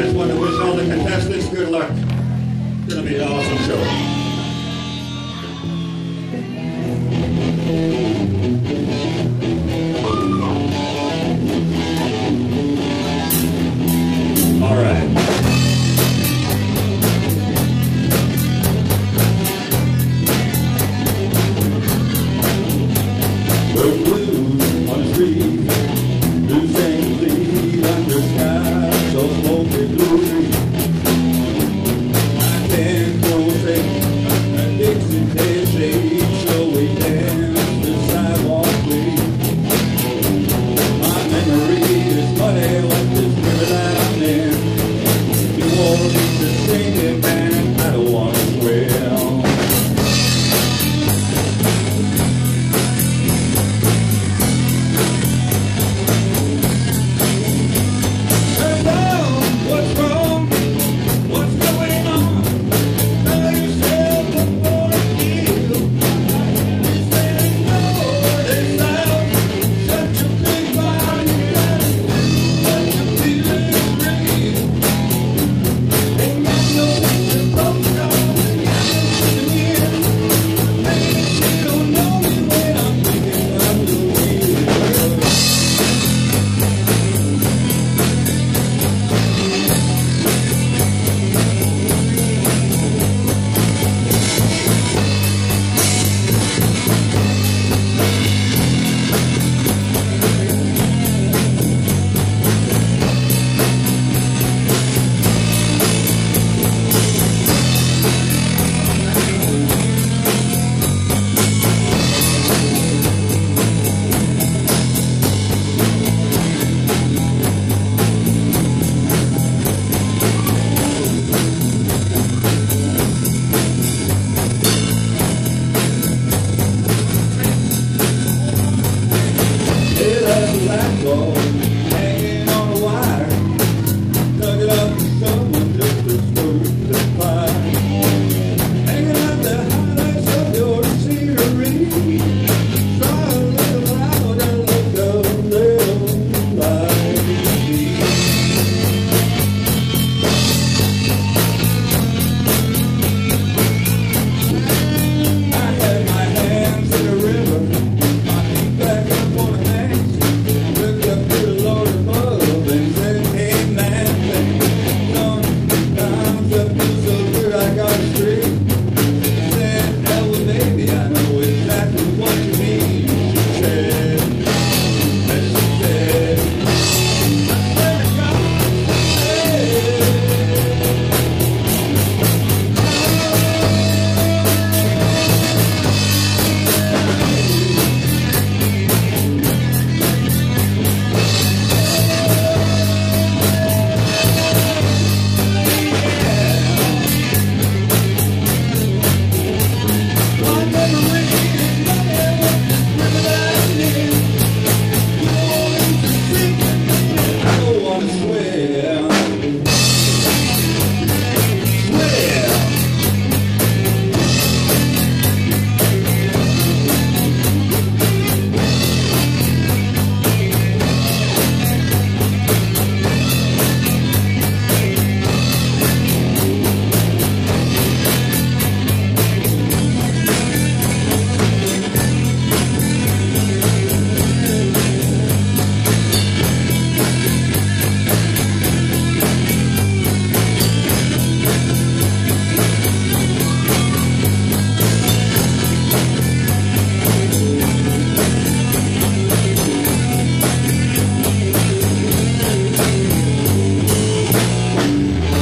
just want to wish all the contestants good luck. It's going to be an awesome show. All right. The blues on the street, blue things lead under sky so smoky blue. I can't go think a Dixie tape shade, so we dance the sidewalk way. My memory is muddy like this river down there. You won't need to sing it, man, I don't want to swear. Hanging on a wire, dug it up for someone just to smoke the fire. Hanging out the highlights of your scenery. Try a little loud and look a little like me. I had my hands in the river, my feet back up on the bank. Looked up to the Lord above and said, hey man, sometimes I feel so good I got straight. She said, hell baby, I know exactly what you mean. She said, and she said, I swear to God,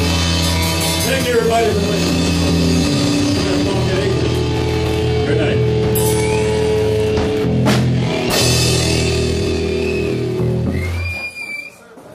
thank you everybody for listening. Good night.